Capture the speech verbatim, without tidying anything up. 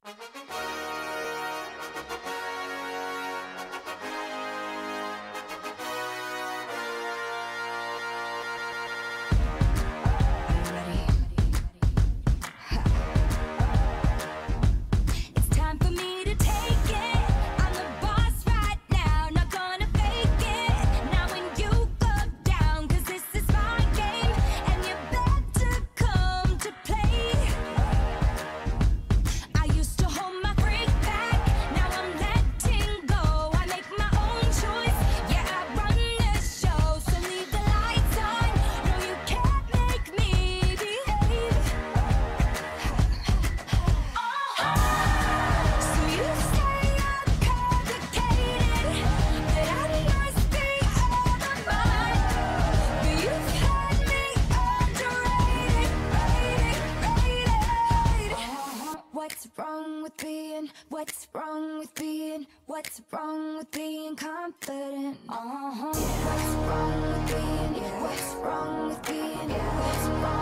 What's wrong with being, what's wrong with being, what's wrong with being confident? Uh-huh. What's wrong with being, what's wrong with being, what's wrong?